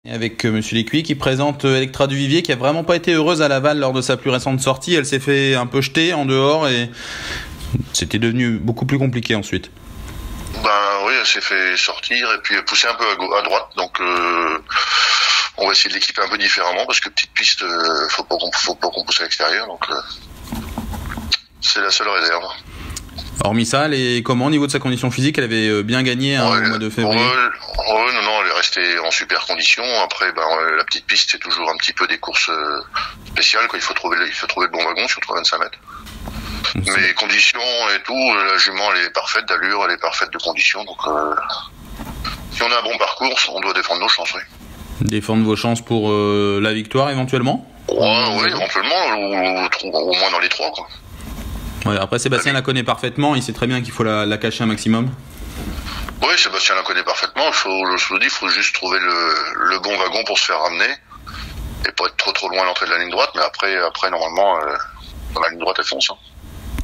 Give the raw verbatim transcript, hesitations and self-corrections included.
Et avec euh, Monsieur Lécuyer qui présente euh, Electra Duvivier qui a vraiment pas été heureuse à Laval lors de sa plus récente sortie. Elle s'est fait un peu jeter en dehors et c'était devenu beaucoup plus compliqué ensuite. Ben oui, elle s'est fait sortir et puis pousser un peu à, go- à droite. Donc euh, on va essayer de l'équiper un peu différemment parce que petite piste, euh, faut pas qu'on faut pas qu'on pousse à l'extérieur. Donc euh, c'est la seule réserve. Hormis ça, elle est comment au niveau de sa condition physique? Elle avait euh, bien gagné hein, Ouais, au mois de février. ouais, ouais, non, non, elle est restée en super condition. Après, ben euh, la petite piste, c'est toujours un petit peu des courses euh, spéciales. Quoi. Il faut trouver, le- il faut trouver le bon wagon sur trois vingt-cinq mètres. Mais les conditions et tout, la jument elle est parfaite d'allure, elle est parfaite de conditions. Donc euh, si on a un bon parcours, on doit défendre nos chances, oui. Défendre vos chances pour euh, la victoire éventuellement. Ouais, oui, éventuellement, ou, ou- au moins dans les trois, quoi. Ouais, après Sébastien la connaît parfaitement, il sait très bien qu'il faut la, la cacher un maximum. Oui, Sébastien la connaît parfaitement. Il faut, je vous le dis, il faut juste trouver le, le bon wagon pour se faire ramener et pas être trop trop loin à l'entrée de la ligne droite. Mais après, après normalement, euh, dans la ligne droite, elle fonce. Hein.